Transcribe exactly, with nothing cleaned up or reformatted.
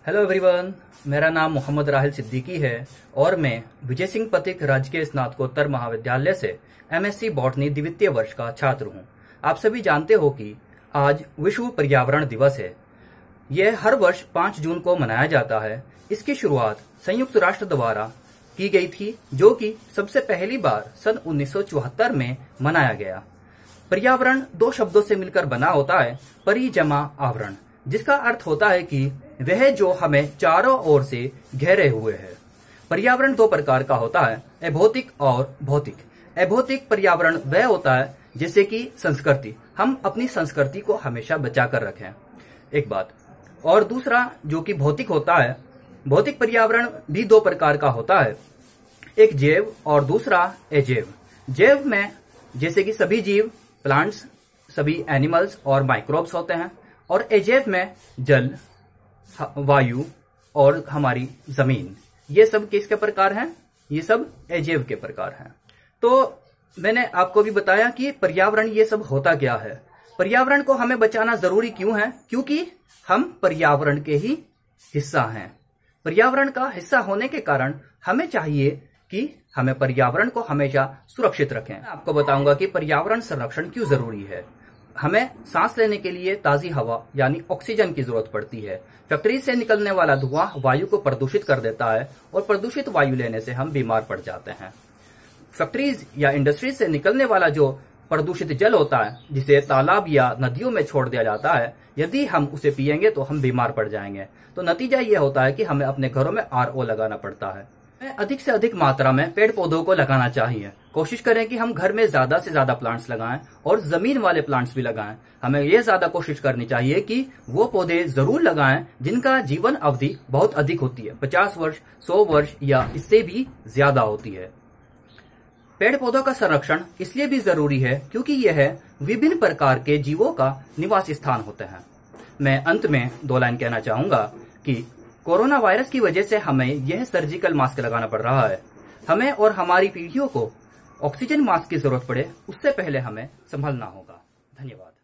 Hello everyone, मेरा नाम मोहम्मद राहिल सिद्दीकी है और मैं विजय सिंह पथिक राजकीय स्नातकोत्तर महाविद्यालय से एमएससी बॉटनी द्वितीय वर्ष का छात्र हूं। आप सभी जानते हो कि आज विश्व पर्यावरण दिवस है। यह हर वर्ष पाँच जून को मनाया जाता है। इसकी शुरुआत संयुक्त राष्ट्र द्वारा की गई थी, जो कि सबसे पहली बार सन उन्नीस सौ चौहत्तर में मनाया गया। पर्यावरण दो शब्दों से मिलकर बना होता है, परि जमा आवरण, जिसका अर्थ होता है कि वह जो हमें चारों ओर से घेरे हुए है। पर्यावरण दो प्रकार का होता है, अभौतिक और भौतिक। अभौतिक पर्यावरण वह होता है जैसे कि संस्कृति, हम अपनी संस्कृति को हमेशा बचा कर रखें, एक बात। और दूसरा जो कि भौतिक होता है, भौतिक पर्यावरण भी दो प्रकार का होता है, एक जैव और दूसरा अजैव। जैव में जैसे कि सभी जीव, प्लांट्स, सभी एनिमल्स और माइक्रोब्स होते हैं, और अजैव में जल, वायु और हमारी जमीन, ये सब किसके प्रकार हैं? ये सब अजैव के प्रकार हैं। तो मैंने आपको भी बताया कि पर्यावरण ये सब होता क्या है। पर्यावरण को हमें बचाना जरूरी क्यों है? क्योंकि हम पर्यावरण के ही हिस्सा हैं। पर्यावरण का हिस्सा होने के कारण हमें चाहिए कि हमें पर्यावरण को हमेशा सुरक्षित रखें। मैं आपको बताऊंगा कि पर्यावरण संरक्षण क्यों जरूरी है। हमें सांस लेने के लिए ताजी हवा यानी ऑक्सीजन की जरूरत पड़ती है। फैक्ट्री से निकलने वाला धुआं वायु को प्रदूषित कर देता है और प्रदूषित वायु लेने से हम बीमार पड़ जाते हैं। फैक्ट्रीज या इंडस्ट्रीज से निकलने वाला जो प्रदूषित जल होता है, जिसे तालाब या नदियों में छोड़ दिया जाता है, यदि हम उसे पिएंगे तो हम बीमार पड़ जाएंगे। तो नतीजा ये होता है कि हमें अपने घरों में आर ओ लगाना पड़ता है। अधिक से अधिक मात्रा में पेड़ पौधों को लगाना चाहिए। कोशिश करें कि हम घर में ज्यादा से ज्यादा प्लांट्स लगाएं और जमीन वाले प्लांट्स भी लगाएं। हमें यह ज्यादा कोशिश करनी चाहिए कि वो पौधे जरूर लगाएं जिनका जीवन अवधि बहुत अधिक होती है, पचास वर्ष, सौ वर्ष या इससे भी ज्यादा होती है। पेड़ पौधों का संरक्षण इसलिए भी जरूरी है क्योंकि यह विभिन्न प्रकार के जीवों का निवास स्थान होते हैं। मैं अंत में दो लाइन कहना चाहूंगा कि कोरोना वायरस की वजह से हमें यह सर्जिकल मास्क लगाना पड़ रहा है। हमें और हमारी पीढ़ियों को ऑक्सीजन मास्क की जरूरत पड़े, उससे पहले हमें संभलना होगा। धन्यवाद।